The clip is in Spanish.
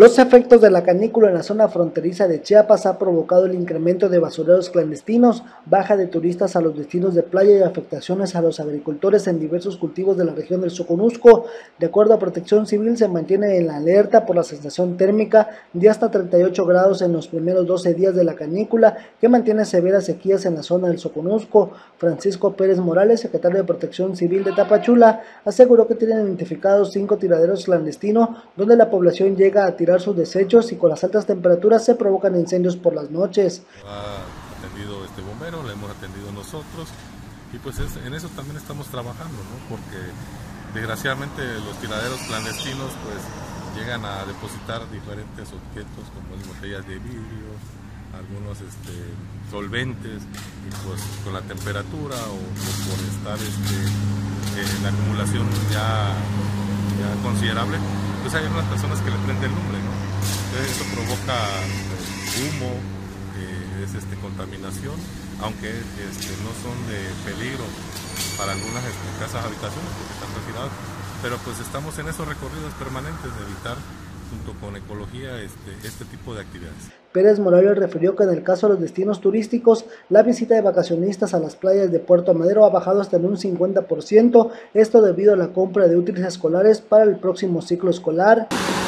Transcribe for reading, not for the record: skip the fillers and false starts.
Los efectos de la canícula en la zona fronteriza de Chiapas ha provocado el incremento de basureros clandestinos, baja de turistas a los destinos de playa y afectaciones a los agricultores en diversos cultivos de la región del Soconusco. De acuerdo a Protección Civil, se mantiene en la alerta por la sensación térmica de hasta 38 grados en los primeros 12 días de la canícula, que mantiene severas sequías en la zona del Soconusco. Francisco Pérez Morales, secretario de Protección Civil de Tapachula, aseguró que tienen identificados 5 tiraderos clandestinos donde la población llega a tirar sus desechos y con las altas temperaturas se provocan incendios por las noches. Ha atendido este bombero, le hemos atendido nosotros y pues en eso también estamos trabajando, ¿no? Porque desgraciadamente los tiraderos clandestinos pues llegan a depositar diferentes objetos como botellas de vidrio, algunos solventes y pues con la temperatura o por estar la acumulación ya considerable, pues hay algunas personas que le prenden lumbre, ¿no? Entonces eso provoca humo, es contaminación, aunque no son de peligro para algunas casas habitaciones porque están retiradas, pero pues estamos en esos recorridos permanentes de evitar junto con ecología este tipo de actividades. Pérez Morales refirió que en el caso de los destinos turísticos, la visita de vacacionistas a las playas de Puerto Madero ha bajado hasta en un 50%, esto debido a la compra de útiles escolares para el próximo ciclo escolar.